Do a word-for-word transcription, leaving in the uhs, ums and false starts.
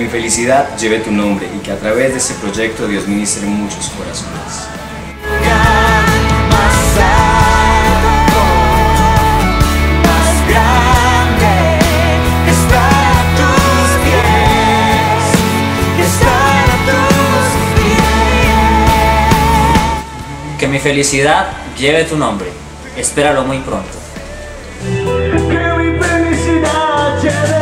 felicidad lleve tu nombre y que a través de este proyecto Dios ministre en muchos corazones. Que mi felicidad lleve tu nombre. Espéralo muy pronto. Que mi felicidad lleve